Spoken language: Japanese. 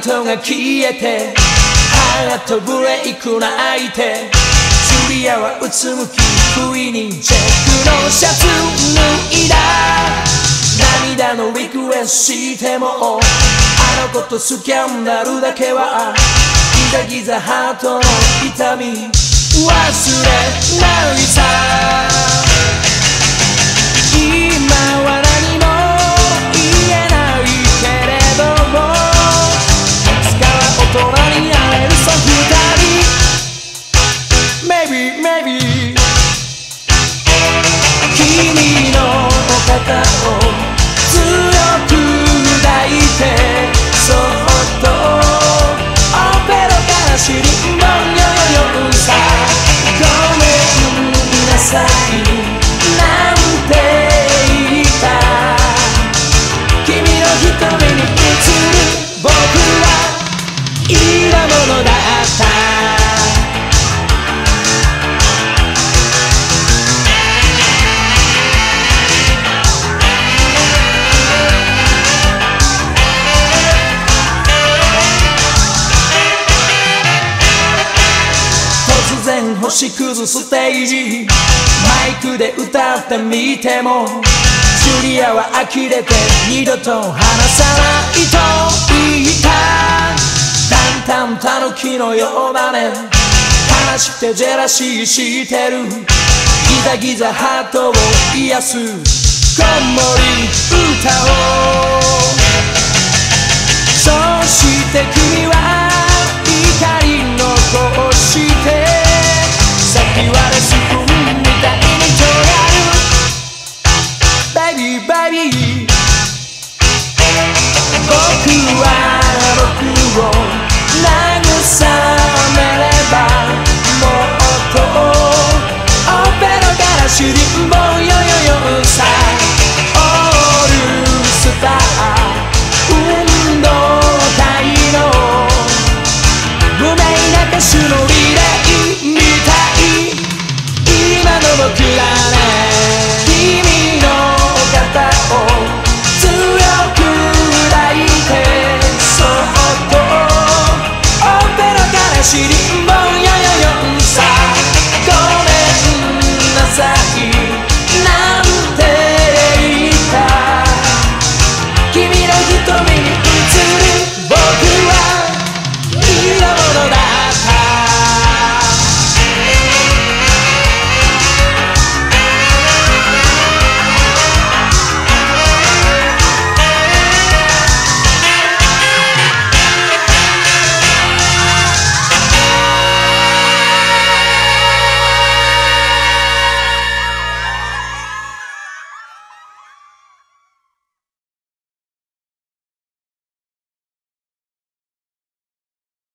トが消えてハートブレイク泣いてジュリアはうつむき不意にチェックのシャツ脱いだ涙のリクエストしてもあの子とスキャンダルだけはギザギザハートの痛み忘れないさ今は何も言えないけれどもいつかは大人になれるさ二人 Maybe maybe 君の肩を強く抱いてそっとオペラから知りボンヨヨヨーンさごめんなさいなんて言った君の瞳に映る僕はいいものだった星屑ステージマイクで歌ってみてもジュリアは呆れて二度と話さないと言った淡々たぬきのようだね悲しくてジェラシーしてるギザギザハートを癒すこんもり歌をそして君は